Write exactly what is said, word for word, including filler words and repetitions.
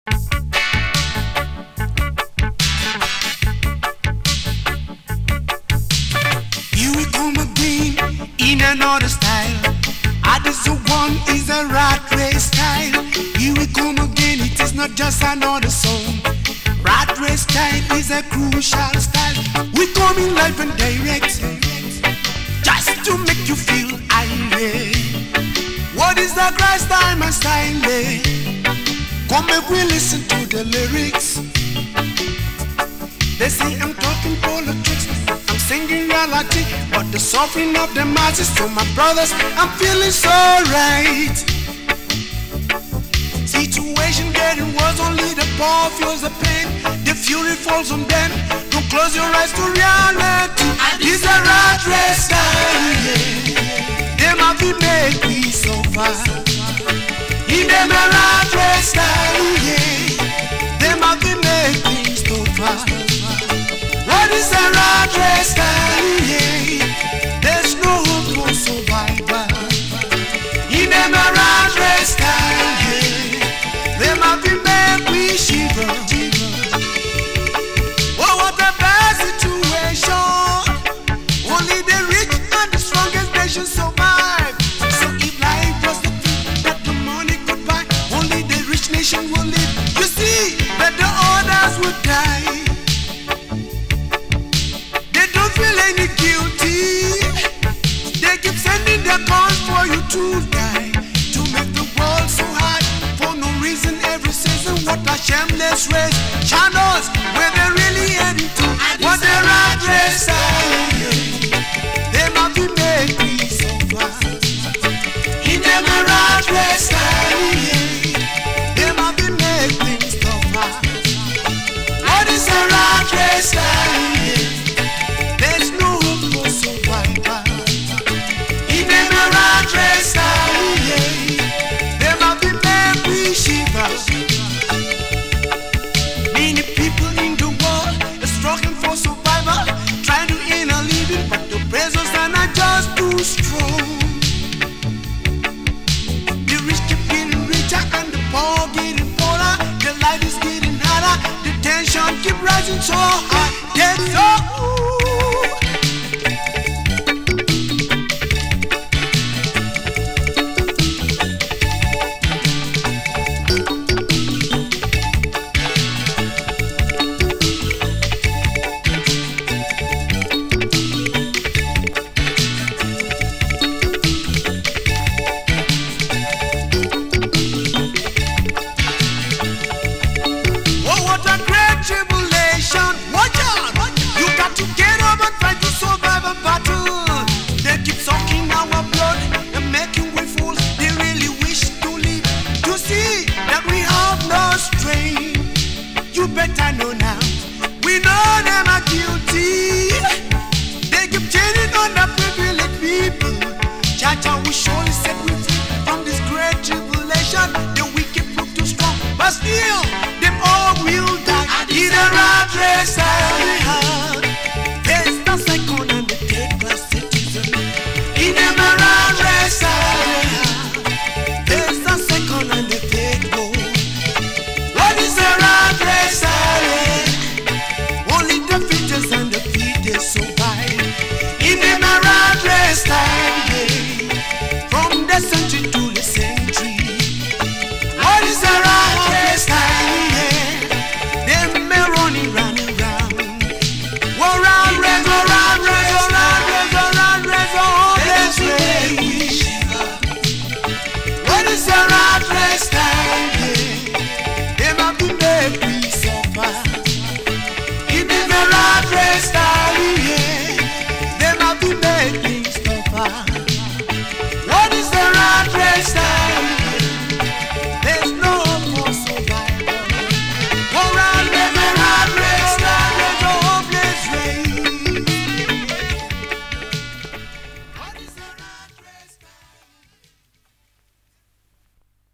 Here we come again in another style. Ah, this one is a rat race style. Here we come again, it is not just another song. Rat race style is a crucial style. We come in live and direct, just to make you feel irate. What is the Christ time and style? Eh? Come make we listen to the lyrics. They say I'm talking politics, I'm singing reality, but the suffering of the masses. To my brothers, I'm feeling so right. Situation getting worse, only the poor feels the pain. The fury falls on them. Don't close your eyes to reality. This is a rat race style, yeah. They might be made me so far. In them a rat race style, yeah. They might be made me so far. What is a rat race style, yeah. There's no hope for survival. In them a rat race style, yeah. They might be made me shiver. Oh, what a bad situation. Only the rich and the strongest nation survive. So if life was the thing that the money could buy, only the rich nation will live. You see that the others would die. They don't feel any guilty. They keep sending their calls for you to die, to make the world so hard for no reason. Every season, what a shameless race. Channels where they really heading to. What a rat race style, yeah. They might be made me so far. In them a rat race style, yeah. They might be made things tougher. What is a rat race style, yeah. There's no hope for survival. In them a rat race style, yeah. They might be made me shiver. Many people in the world are struggling for survival, trying to earn a living, but the pressures are not just too strong. The rich keep getting richer and the poor getting poorer. The light is getting harder, the tension keep rising so high. Get so tribulation, watch out! You got to get up and try to survive a battle. They keep sucking our blood and making we fools. They really wish to live, to see that we have no strength. You better know now, we know them are guilty. They keep cheating on the privileged people. Chacha will surely set we free from this great tribulation. The wicked prove too strong, but still them all will die. In a rat race.